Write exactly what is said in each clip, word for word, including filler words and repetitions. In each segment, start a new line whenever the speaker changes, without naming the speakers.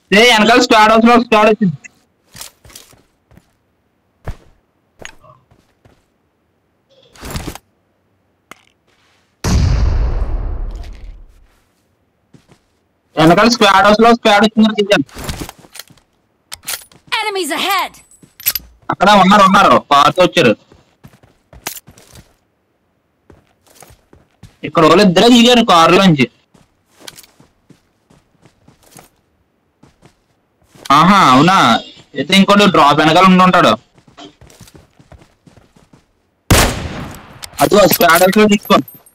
రే వెనకాల squad house లో squad వచ్చింది. వెనకాల స్క్వాడ్ హౌస్ లో స్క్వాడ్ వచ్చింది.
Enemies ahead.
అక్కడ ఉన్నారు ఉన్నారు పాత వచ్చారు. ఇక్కడ వాళ్ళు ఇద్దరే దిగారు కారులోంచి. ఆహా అవునా, అయితే ఇంకోటి డ్రాప్ వెనకాల ఉండుంటాడు. అది స్క్వాడ్ హౌస్ లో తీసుకో.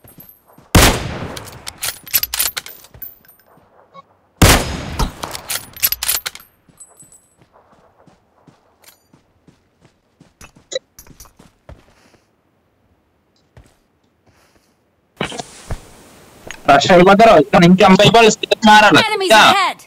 రష్ అయిపోతారు ఇక్కడ నుంచి. జంప్ అయిపోవాలి, స్టేజ్ మారాలి.
Enemies ahead.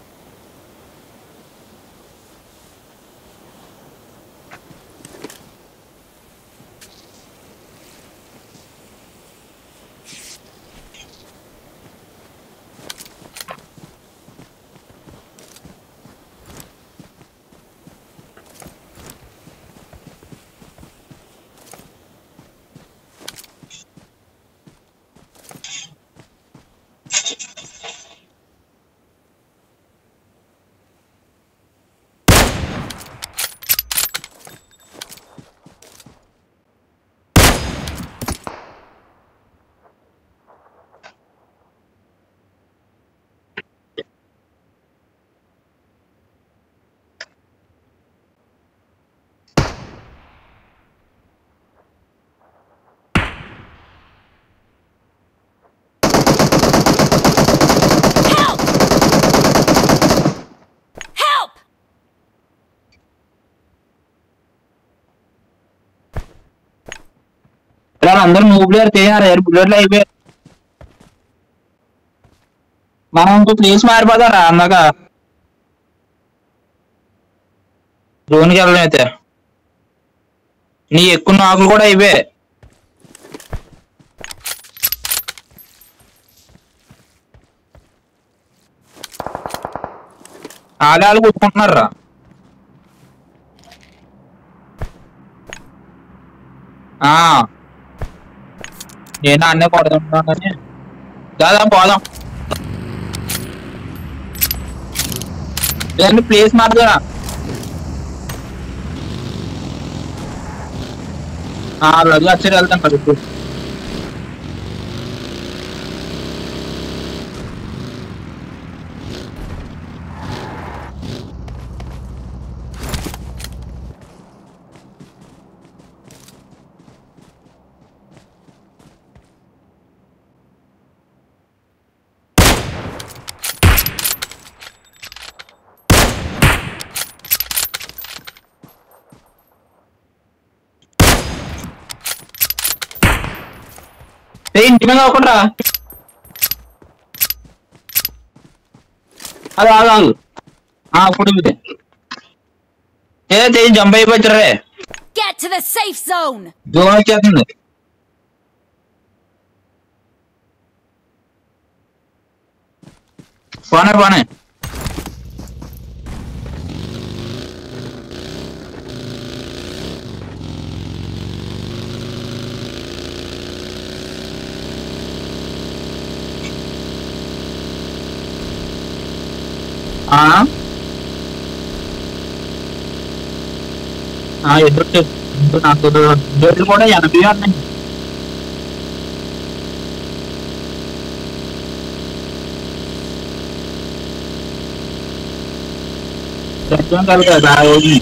ఇలా అందరూ మూవ్లేరు చేయాలి, బుల్లెట్లు అయిపోయారు. మనం ఇంకో ప్లేస్ మారిపోతారా అన్నాక జోన్కి వెళ్ళడం. అయితే నీ ఎక్కువ నాకులు కూడా అయిపోయాయి. ఆడాలు కొట్టుకుంటున్నారా. నేను అన్నీ కొడుతుంటానని దాదా పోదాం. లేదంటే ప్లేస్ మారుతున్నా. రోజు వచ్చి వెళ్తాం కదా ఇప్పుడు. ఇంటి మీద అవ్వకుండా అది ఆగాగు. ఇప్పుడు ఏదైతే జంప్ అయిపోతారే.
Get to the safe zone.
Zone వచ్చేస్తుంది. పోనే పోనే ఎదురు నాకు డేట్లు కూడా ఎనభై ఉన్నాయి. కలుగుతుంది ఆ రోజు.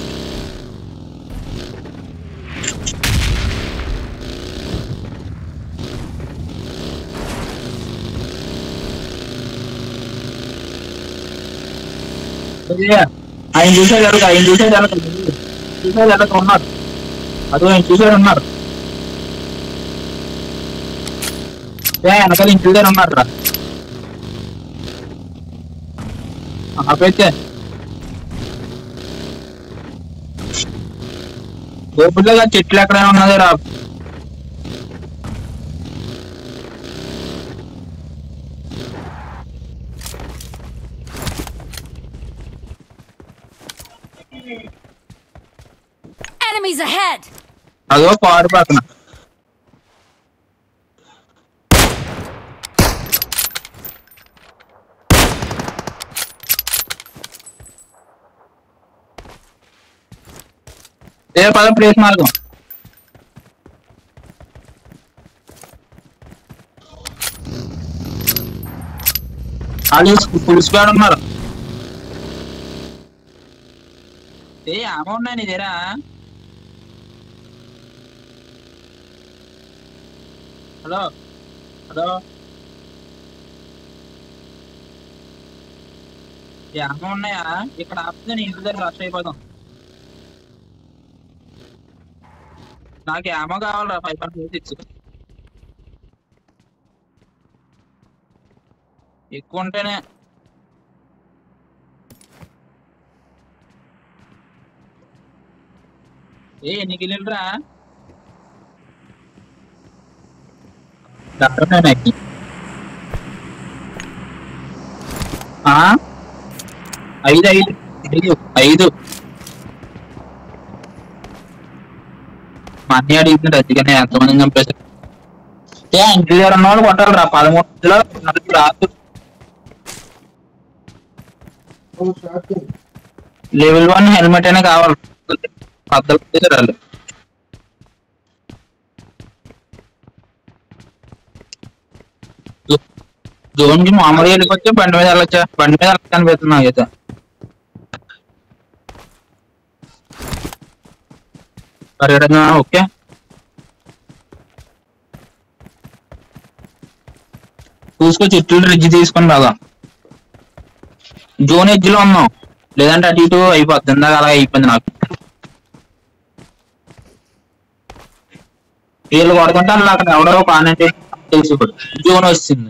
ఆయన చూసేది జరుగుతుంది, ఆయన చూసేది జరుగుతుంది, చూసేది జరుగుతూ ఉన్నారు. అది ఆయన చూసేది ఉన్నారు. వెనకాల ఇంటి దగ్గర ఉన్నారు రా. అప్పుడైతే గోపుల్లో చెట్లు ఎక్కడైనా ఉన్నది రా.
Enemies ahead!
అదో కారు పక్కన. ఏ పద ప్లేస్ మార్గం. వాళ్ళు ఫుల్ స్క్వాడ్ ఉన్నారు. ఏ అమౌంట్ నీ దగ్గర? హలో హలో ఏ అమౌంట్ ఉన్నాయా? ఇక్కడ ఆపితే నీ ఇంటి దగ్గర రష్ అయిపోతాం. నాకు ఏమో కావాలరా ఫైవ్ పాయింట్ సిక్స్ ఎక్కువ ఉంటేనే. ఏ ఎన్ని కిలోరా? ఐదు ఐదు ఐదు ఐదు మనీ అడిగింది అందుకనే ఎంతమంది చంపేశారు. ఏ ఇంటి దగ్గర ఉన్న వాళ్ళు కొట్టాలి రా. పదమూడులో నలుగురు రాదు. లెవెల్ వన్ హెల్మెట్ అయినా కావాలి. పద్దలు జోన్ కి మామూలుగా వెళ్ళిపోతే బండి మీద వెళ్ళొచ్చా? బండి మీద వెళ్ళచ్చు అనిపిస్తుంది నాకైతే. పరిగెడదా? ఓకే చూసుకో. చెట్లు రిడ్జ్ తీసుకొని రాదా? జోన్ ఎడ్జ్ లో ఉన్నాం, లేదంటే అటు ఇటు అయిపోద్ది. ఇందాక అలాగే అయిపోయింది నాకు. వీళ్ళు కొడుకుంటే అలా అక్కడ ఎవడో కానంటే తెలుసు. ఇప్పుడు జోన్ వచ్చింది.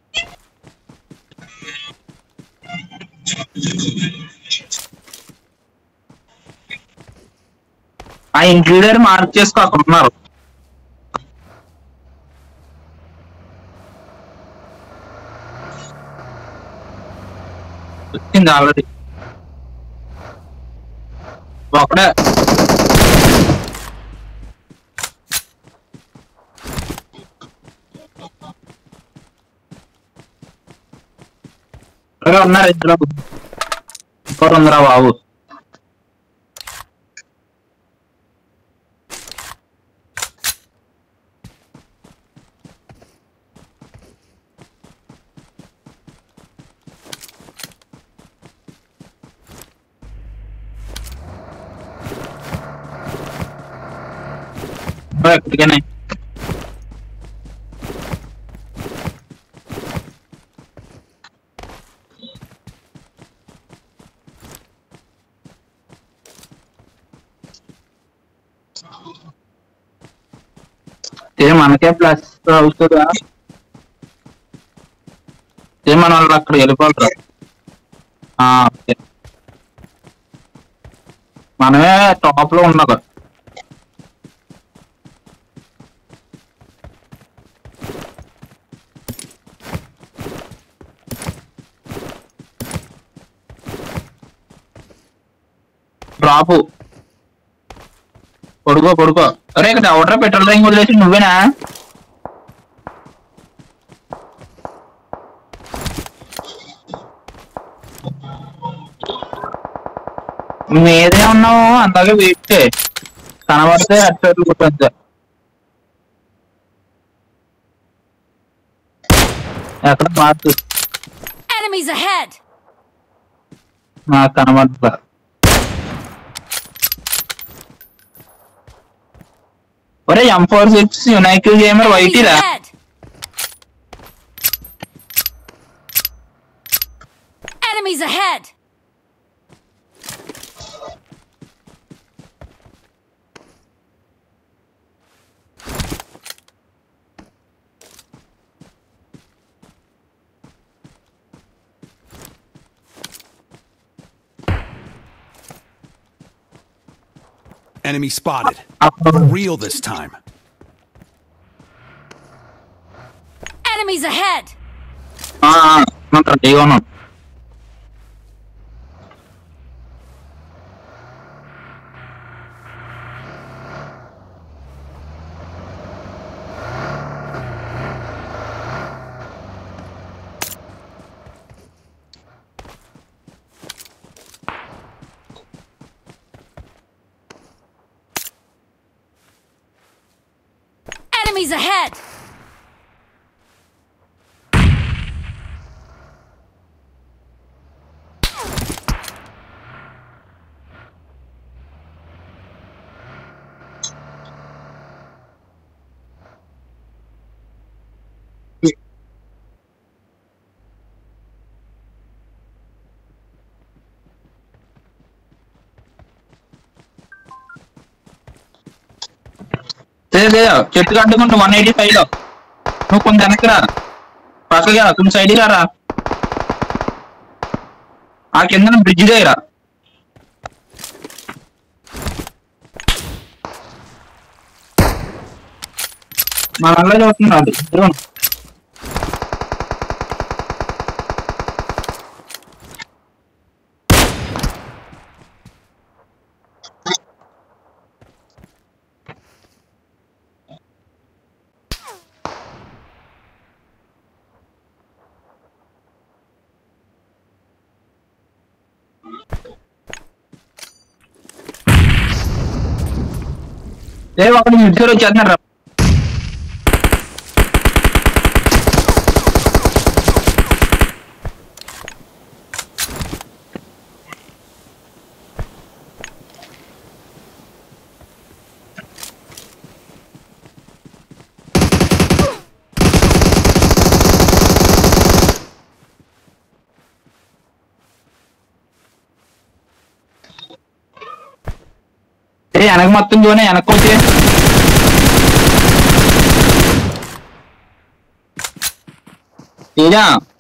ఆ ఇంక్లూడర్ మార్క్ చేసుకో, అక్కడ ఉన్నారు. వచ్చింది ఆల్రెడీ ఒకడే. ఉన్నారు ఇద్దరు. ఇంకోటి ఉందిరా బాబు. ఎక్కడికైనా మనకే ప్లస్ అవుతుందా? మన వాళ్ళు అక్కడ వెళ్ళిపోతారు. మనమే టాప్ లో ఉన్నాక డ్రాపు. పడుకో పడుకో. అరే ఇక్కడ ఎవడరా పెట్రోల్ ట్యాంక్ వదిలేసి? నువ్వేనా? మీదే ఉన్నావు అందాకే వెయిట్ కనబడితే అటు కూర్చోద్దా. ఎక్కడ మార్క్ నాకు కనబడతా. ఒరే M four six united gamer వైటీరా?
Enemies ahead!
Enemy spotted. For real this time.
Enemies ahead!
Ah, non digo no.
Enemies ahead!
లేదా చెట్టు కట్టుకుంటూ వన్ ఎయిటీ ఫైవ్ లో నువ్వు కొంత వెనక్కి రా పక్కగా కొంచెం సైడ్ రా ఆ కింద బ్రిడ్జ్ దగ్గర మా నల్ల చదువుతున్నాడు డ్రోన్ ఏ ఒకటి ఇద్దరు వచ్చేస్తున్నారు ఏ వెనక మొత్తం చూనే వెనక్కి వచ్చే తీరా